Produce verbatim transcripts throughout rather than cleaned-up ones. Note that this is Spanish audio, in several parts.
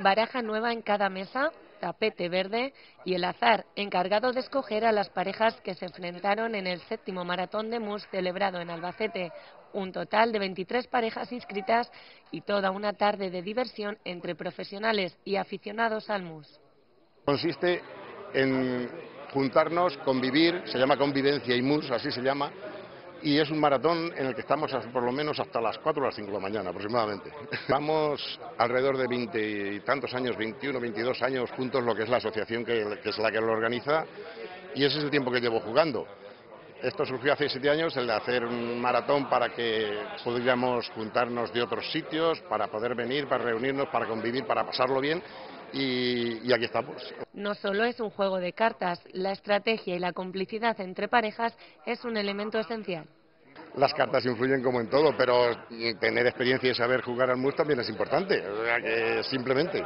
baraja nueva en cada mesa, tapete verde y el azar, encargado de escoger a las parejas que se enfrentaron en el séptimo maratón de mus celebrado en Albacete. Un total de veintitrés parejas inscritas y toda una tarde de diversión entre profesionales y aficionados al mus. Consiste en juntarnos, convivir, se llama convivencia y mus, así se llama, y es un maratón en el que estamos por lo menos hasta las cuatro o las cinco de la mañana aproximadamente. Vamos alrededor de veinte y tantos años, veintiuno, veintidós años juntos, lo que es la asociación que, que es la que lo organiza, y ese es el tiempo que llevo jugando. Esto surgió hace siete años, el de hacer un maratón para que pudiéramos juntarnos de otros sitios, para poder venir, para reunirnos, para convivir, para pasarlo bien. Y, y aquí estamos. No solo es un juego de cartas, la estrategia y la complicidad entre parejas es un elemento esencial. Las cartas influyen como en todo, pero tener experiencia y saber jugar al mus también es importante. O sea, que simplemente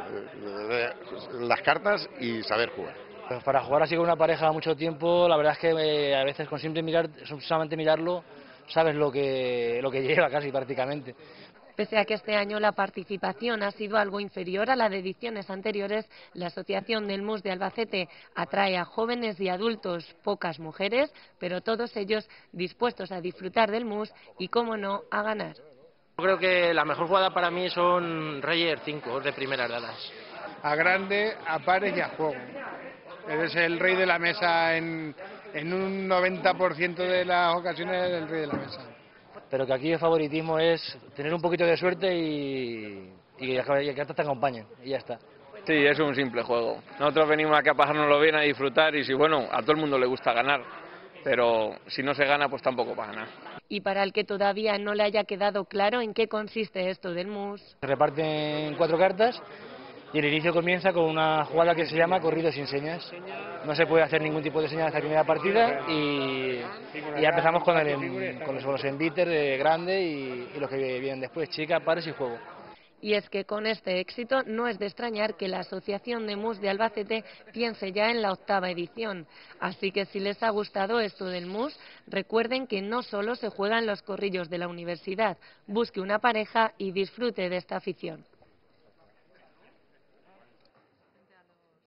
las cartas y saber jugar. Pues para jugar así con una pareja mucho tiempo, la verdad es que eh, a veces con simple mirar, solamente mirarlo, sabes lo que, lo que lleva casi prácticamente. Pese a que este año la participación ha sido algo inferior a la de ediciones anteriores, la Asociación del Mus de Albacete atrae a jóvenes y adultos, pocas mujeres, pero todos ellos dispuestos a disfrutar del mus y, cómo no, a ganar. Creo que la mejor jugada para mí son Reyes cinco de primeras dadas. A grande, a pares y a juego. Eres el rey de la mesa en, en un noventa por ciento de las ocasiones, eres el rey de la mesa. Pero que aquí el favoritismo es tener un poquito de suerte y, y que cartas te acompañen, y ya está. Sí, es un simple juego. Nosotros venimos aquí a pasárnoslo bien, a disfrutar, y si bueno, a todo el mundo le gusta ganar, pero si no se gana, pues tampoco va a ganar. Y para el que todavía no le haya quedado claro en qué consiste esto del mus. Se reparten cuatro cartas y el inicio comienza con una jugada que se llama corrido sin señas. No se puede hacer ningún tipo de señal hasta la primera partida y, y ya empezamos con, el, con los, los enbites de grande y, y los que vienen después, chicas, pares y juego. Y es que con este éxito no es de extrañar que la Asociación de Mus de Albacete piense ya en la octava edición. Así que si les ha gustado esto del mus, recuerden que no solo se juegan los corrillos de la universidad. Busque una pareja y disfrute de esta afición.